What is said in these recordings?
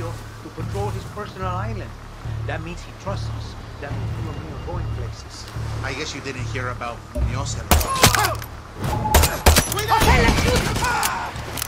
Imperial to patrol his personal island. That means he trusts us. That means you and me are going places. I guess you didn't hear about Muñoz and... Okay, let's shoot!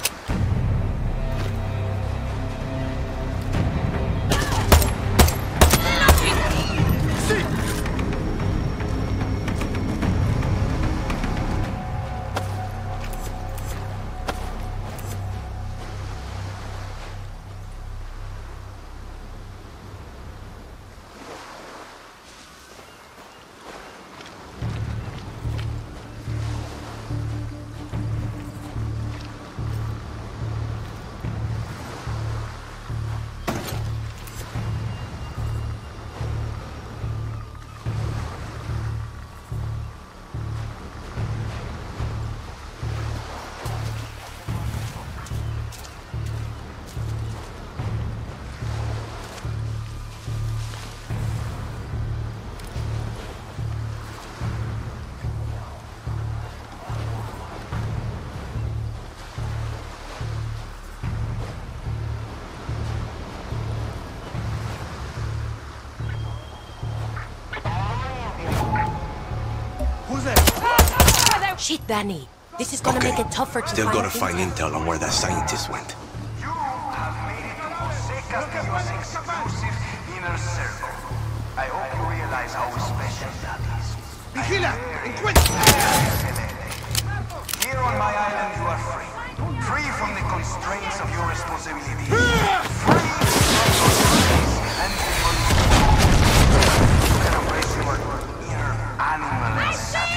Shit, Danny. This is gonna make it tougher to Still find gotta find intel on where that scientist went. You have made it to Jose Castillo's exclusive inner circle. I hope you realize how special that is. Vigila! Encuentra! Here on my island you are free. Free from the constraints of your responsibilities. Free from your duties and from you can embrace your inner animal and satisfaction.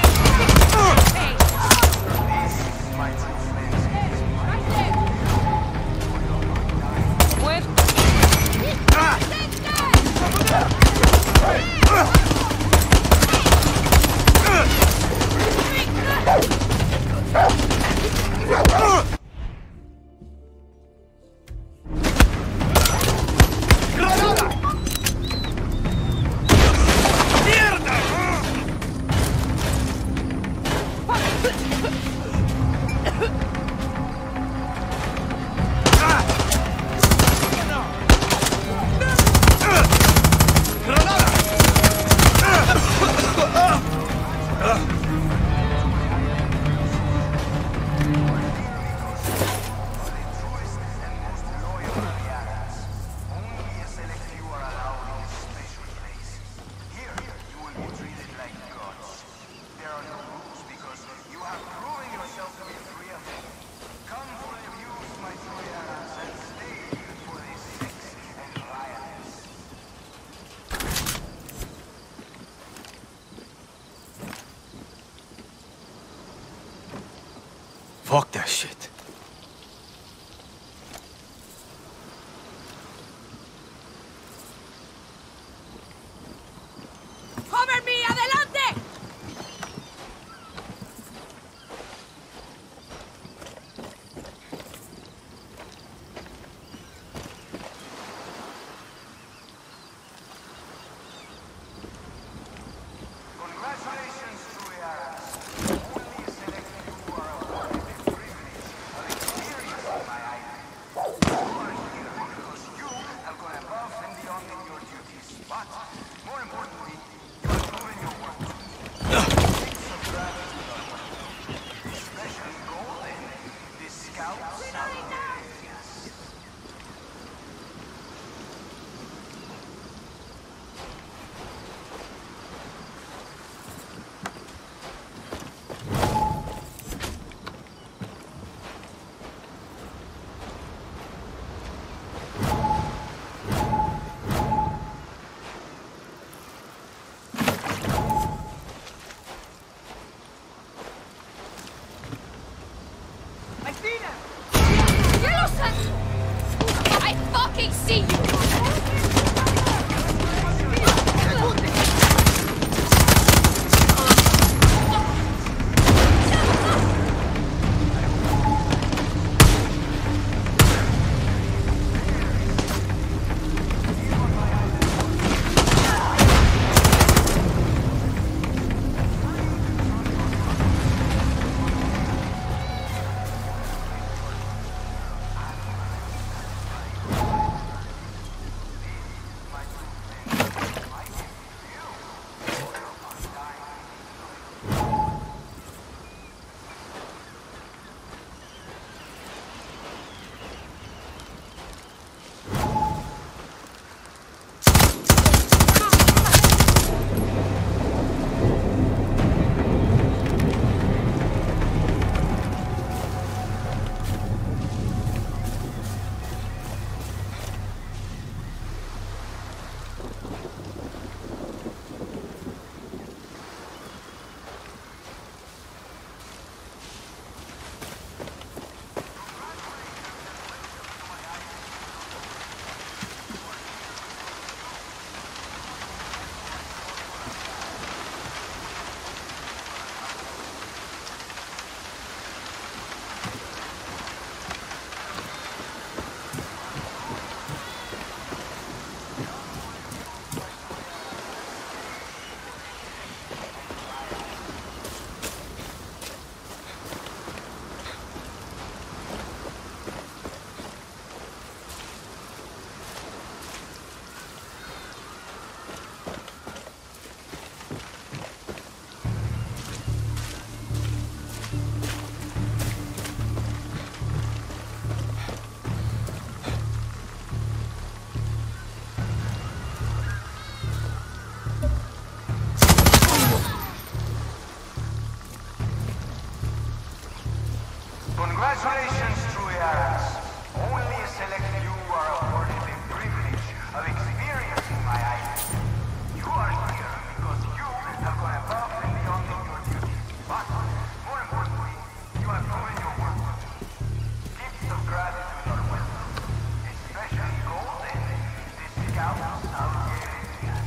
Fuck that shit. ¡Cover me! ¡Adelante! Congratulations, Juliaras. Only a select few are awarded the privilege of experiencing my island. You are here because you have gone above and beyond in your duties, but more importantly, you have proven your worth. Six of gratitude are worth. Especially Golden, the scouts of Delirious. I fucking see you! Congratulations, Truyaras. Only a select few are afforded the privilege of experiencing my island. You are here because you have gone above and beyond in your duty. But, more importantly, you have proven your worth. Gifts of gratitude are welcome, especially golden, the scouts of Geretians.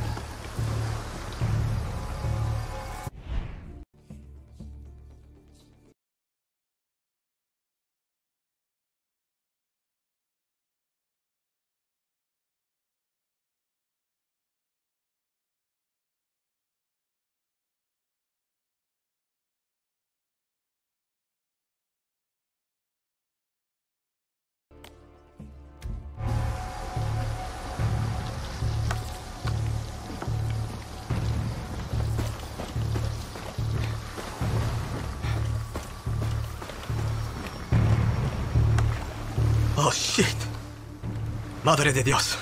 Oh, shit. Madre de Dios.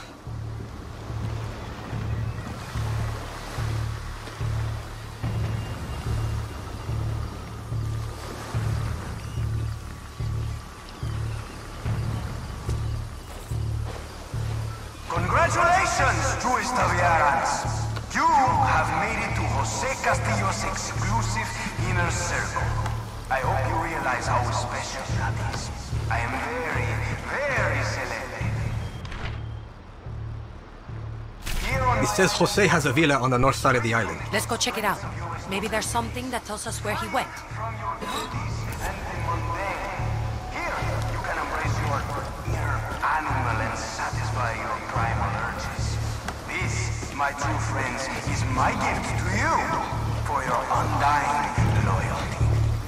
Congratulations, Truist Taviarans! You have made it to Jose Castillo's exclusive inner circle. I hope you realize how special that is. I am very, very celebrated. It says Jose has a villa on the north side of the island. Let's go check it out. Maybe there's something that tells us where he went. From your duties and the mundane. Here, you can embrace your inner animal and satisfy your primal urges. This, my true friends, is my gift to you for your undying loyalty.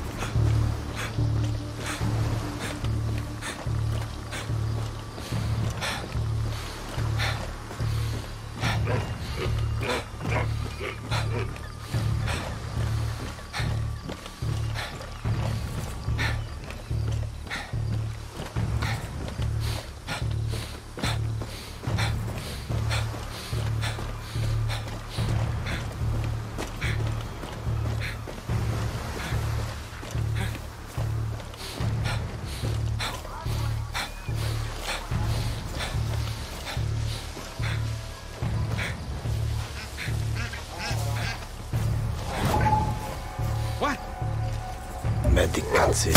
Medicație.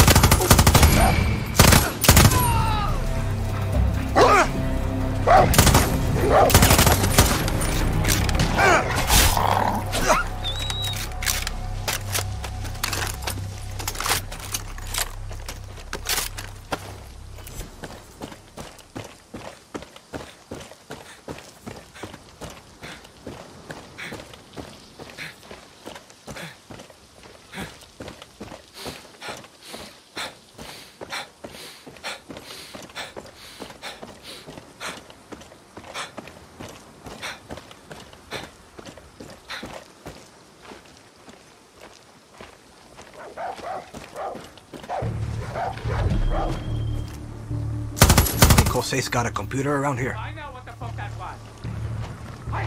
Jose's got a computer around here. I know what the fuck that was. Hi.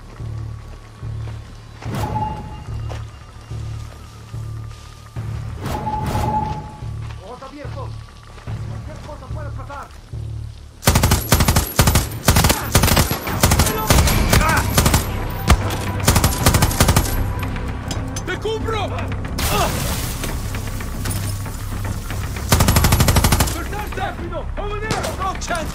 Ojos abiertos. Cualquier cosa puede pasar. ¡Te cubro! Over there! No chance,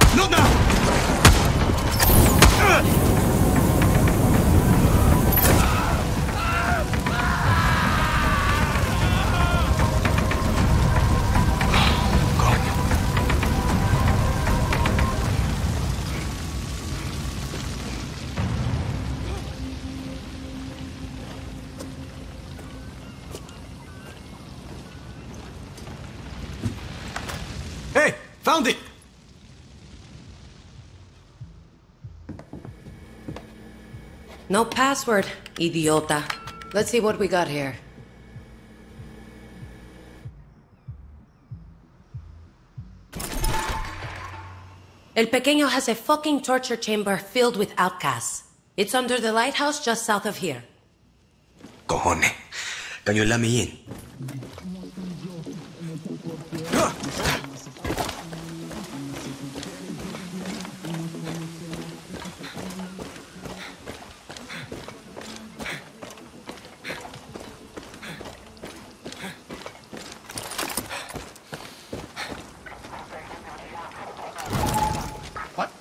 Not now! Hey, found it! No password, idiota. Let's see what we got here. El Pequeño has a fucking torture chamber filled with outcasts. It's under the lighthouse just south of here. Cojones. Can you let me in? What?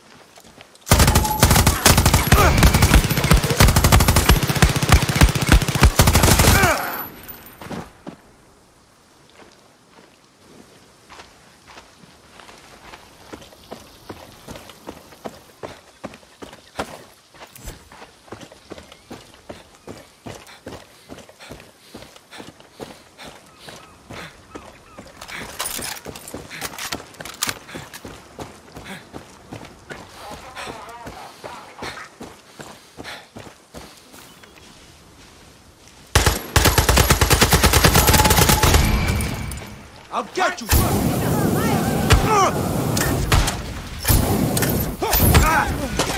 I'll get you!